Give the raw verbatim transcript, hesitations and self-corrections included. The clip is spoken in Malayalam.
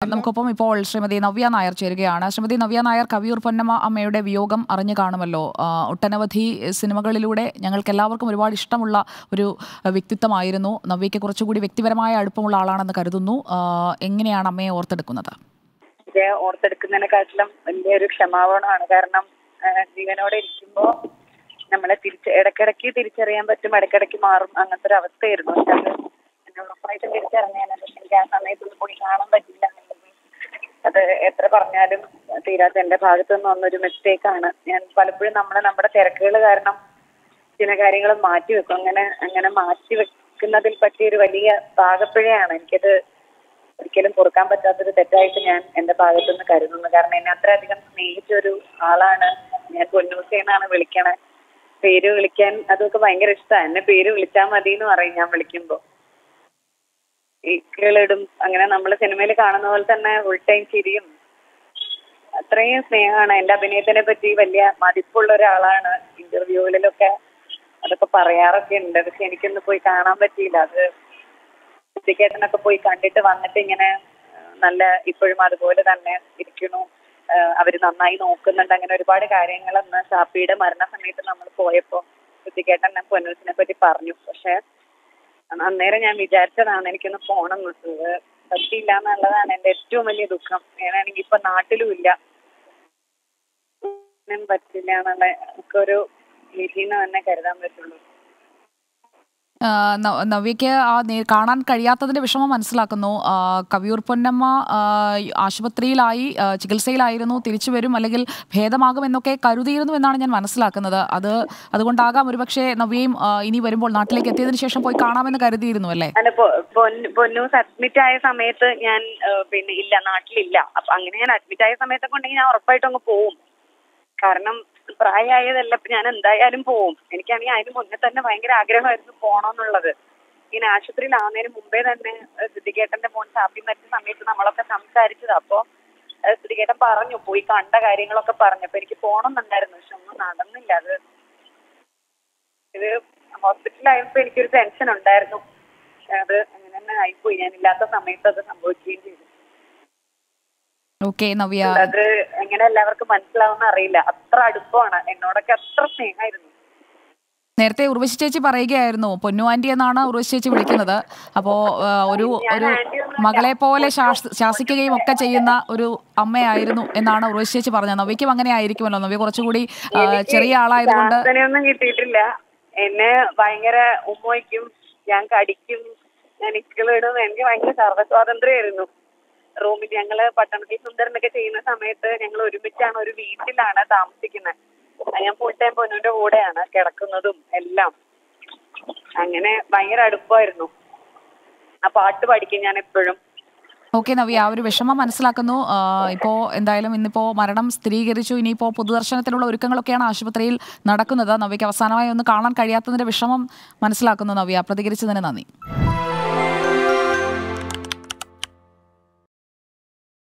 നമുക്കൊപ്പം ഇപ്പോൾ ശ്രീമതി നവ്യ നായർ ചേരുകയാണ്. ശ്രീമതി നവ്യ നായർ, കവിയൂർ പൊന്നമ്മ അമ്മയുടെ വിയോഗം അറിഞ്ഞു കാണുമല്ലോ. ഒട്ടനവധി സിനിമകളിലൂടെ ഞങ്ങൾക്ക് എല്ലാവർക്കും ഒരുപാട് ഇഷ്ടമുള്ള ഒരു വ്യക്തിത്വമായിരുന്നു. നവ്യയ്ക്ക് കുറച്ചുകൂടി വ്യക്തിപരമായ അടുപ്പമുള്ള ആളാണെന്ന് കരുതുന്നു. എങ്ങനെയാണ് അമ്മയെ ഓർത്തെടുക്കുന്നത്? ഓർത്തെടുക്കുന്നതിനെക്കാട്ടിലും വലിയൊരു ക്ഷമാപണമാണ്. കാരണം ജീവനോടെ ഇരിക്കുമ്പോൾ നമ്മളെ തിരിച്ച് ഇടയ്ക്കിടയ്ക്ക് തിരിച്ചറിയാൻ പറ്റും, ഇടയ്ക്കിടയ്ക്ക് മാറും, അങ്ങനത്തെ ഒരു അവസ്ഥയായിരുന്നു. പക്ഷെ അത് എന്നെ ഉറപ്പായിട്ടും തിരിച്ചറിഞ്ഞാൽ എനിക്ക് ആ സമയത്തൊന്നും പോയി കാണാൻ പറ്റില്ല എന്നുള്ളത് അത് എത്ര പറഞ്ഞാലും തീരാത്ത എന്റെ ഭാഗത്തു നിന്ന് വന്നൊരു മിസ്റ്റേക്കാണ്. ഞാൻ പലപ്പോഴും നമ്മളെ നമ്മുടെ തിരക്കുകൾ കാരണം ചില കാര്യങ്ങൾ മാറ്റി വെക്കും. അങ്ങനെ അങ്ങനെ മാറ്റി വെക്കുന്നതിൽ പറ്റിയൊരു വലിയ പാകപ്പിഴയാണ്. എനിക്കത് ഒരിക്കലും പൊറുക്കാൻ പറ്റാത്തൊരു തെറ്റായിട്ട് ഞാൻ എന്റെ ഭാഗത്തുനിന്ന് കരുതുന്നു. കാരണം എന്നെ അത്രയധികം സ്നേഹിച്ചൊരു ആളാണ്. ഞാൻ പൊന്നൂസേന്നാണ് വിളിക്കണേ. പേര് വിളിക്കാൻ അതൊക്കെ ഭയങ്കര ഇഷ്ടമാണ്. എന്നെ പേര് വിളിച്ചാൽ മതി എന്ന് പറയും ഞാൻ വിളിക്കുമ്പോ. ഈക്കളിടും. അങ്ങനെ നമ്മൾ സിനിമയിൽ കാണുന്ന പോലെ തന്നെ ഫുൾ ടൈം ചിരിയും. അത്രയും സ്നേഹമാണ്. എന്റെ അഭിനയത്തിനെ പറ്റി വലിയ മതിപ്പുള്ള ഒരാളാണ്. ഇന്റർവ്യൂകളിലൊക്കെ അതൊക്കെ പറയാറൊക്കെ ഉണ്ട്. പക്ഷെ എനിക്കൊന്ന് പോയി കാണാൻ പറ്റിയില്ല. അത് ടിക്കറ്റിനൊക്കെ പോയി കണ്ടിട്ട് വന്നിട്ട് ഇങ്ങനെ നല്ല ഇപ്പോഴും അതുപോലെ തന്നെ ഇരിക്കണു, അവര് നന്നായി നോക്കുന്നുണ്ട്, അങ്ങനെ ഒരുപാട് കാര്യങ്ങളെന്ന് ഷാപ്പിയുടെ മരണ സമയത്ത് നമ്മൾ പോയപ്പോ ഋതികേട്ടൻ ഞാൻ പൊന്നൂസിനെ പറ്റി പറഞ്ഞു. പക്ഷെ അന്നേരം ഞാൻ വിചാരിച്ചതാണ് എനിക്കൊന്ന് പോണം എന്നുള്ളത്. പറ്റിയില്ല എന്നുള്ളതാണ് എന്റെ ഏറ്റവും വലിയ ദുഃഖം. ഞാനാണെങ്കിൽ ഇപ്പൊ നാട്ടിലും ഇല്ല, പറ്റില്ല എന്നുള്ള നമുക്കൊരു വിധിന്ന് തന്നെ കരുതാൻ പറ്റുള്ളൂ. നവ്യയ്ക്ക് ആ കാണാൻ കഴിയാത്തതിന്റെ വിഷമം മനസ്സിലാക്കുന്നു. കവിയൂർ പൊന്നമ്മ ആശുപത്രിയിലായി, ചികിത്സയിലായിരുന്നു, തിരിച്ചു വരും അല്ലെങ്കിൽ ഭേദമാകും എന്നൊക്കെ കരുതിയിരുന്നു എന്നാണ് ഞാൻ മനസ്സിലാക്കുന്നത്. അത് അതുകൊണ്ടാകാം ഒരുപക്ഷെ നവ്യയും ഇനി വരുമ്പോൾ നാട്ടിലേക്ക് എത്തിയതിനു ശേഷം പോയി കാണാമെന്ന് കരുതിയിരുന്നു അല്ലേ? അല്ല, പൊന്നൂസ് അഡ്മിറ്റ് ആയ സമയത്ത് ഞാൻ പിന്നെ ഇല്ല, നാട്ടിലില്ല. അപ്പൊ അങ്ങനെ ഞാൻ അഡ്മിറ്റ് ആയ സമയത്തൊക്കെ ഉണ്ടെങ്കിൽ ഞാൻ ഉറപ്പായിട്ടും അങ്ങ് പോവും. കാരണം പ്രായമായതല്ല, ഞാൻ എന്തായാലും പോവും. എനിക്കാണെങ്കിൽ അതിന് മുന്നേ തന്നെ ഭയങ്കര ആഗ്രഹമായിരുന്നു പോണോന്നുള്ളത്. ഇങ്ങനെ ആശുപത്രിയിലാവുന്നതിന് മുമ്പേ തന്നെ ഋതികേട്ടന്റെ മോൻ ഷാപ്പി മരിച്ച സമയത്ത് നമ്മളൊക്കെ സംസാരിച്ചത്. അപ്പൊ ഋതികേട്ടൻ പറഞ്ഞു, പോയി കണ്ട കാര്യങ്ങളൊക്കെ പറഞ്ഞു. അപ്പൊ എനിക്ക് പോണമെന്നുണ്ടായിരുന്നു, പക്ഷെ ഒന്നും നടന്നില്ല. അത് ഇത് ഹോസ്പിറ്റലിലായപ്പോ എനിക്കൊരു ടെൻഷൻ ഉണ്ടായിരുന്നു. അത് അങ്ങനെ തന്നെ ആയിപ്പോയി. ഞാൻ ഇല്ലാത്ത സമയത്ത് അത് സംഭവിക്കുകയും ചെയ്തു. അത് എങ്ങനെ എല്ലാവർക്കും മനസ്സിലാവുന്ന അറിയില്ല. അത്ര അടുപ്പമാണ്, എന്നോടൊക്കെ അത്ര സ്നേഹമായിരുന്നു. നേരത്തെ ഉർവശി ചേച്ചി പറയുകയായിരുന്നു, പൊന്നു ആന്റി എന്നാണ് ഉർവശി ചേച്ചി വിളിക്കുന്നത്. അപ്പോ ഒരു ഒരു മകളെ പോലെ ശാസിക്കുകയും ഒക്കെ ചെയ്യുന്ന ഒരു അമ്മയായിരുന്നു എന്നാണ് ഉർവശി ചേച്ചി പറഞ്ഞത്. നവ്യക്കും അങ്ങനെ ആയിരിക്കുമല്ലോ. നവ്യ കുറച്ചുകൂടി ചെറിയ ആളായതുകൊണ്ട് ഒന്നും കിട്ടിയിട്ടില്ല. എന്നെ ഭയങ്കര ഉമ്മയ്ക്കും, ഞാൻ കടിക്കും, ഞാൻ ഇക്കളിടും. എനിക്ക് ഭയങ്കര സർവ്വസ്വാതന്ത്ര്യമായിരുന്നു. റൂമിൽ ഞങ്ങള് പട്ടണത്തിൽ സുന്ദരനൊക്കെ ചെയ്യുന്ന സമയത്ത് ഞങ്ങൾ ഒരുമിച്ചാണ്, ഒരു വീട്ടിലാണ് താമസിക്കുന്നത്. ഞാൻ ഫുൾ ടൈം പൊന്നുവിന്റെ കൂടെയാണ് കിടക്കുന്നതും എല്ലാം. അങ്ങനെ ഭയങ്കര അടുപ്പമായിരുന്നു. ആ പാട്ട് പഠിക്കും ഞാൻ എപ്പോഴും. ഓക്കെ നവ്യ, ആ ഒരു വിഷമം മനസ്സിലാക്കുന്നു. ഇപ്പോ എന്തായാലും ഇന്നിപ്പോ മരണം സ്ഥിരീകരിച്ചു. ഇനിയിപ്പോ പൊതുദർശനത്തിനുള്ള ഒരുക്കങ്ങളൊക്കെയാണ് ആശുപത്രിയിൽ നടക്കുന്നത്. നവ്യക്ക് അവസാനമായി ഒന്ന് കാണാൻ കഴിയാത്തതിന്റെ വിഷമം മനസ്സിലാക്കുന്നു. നവ്യ, പ്രതികരിച്ചതിന് നന്ദി.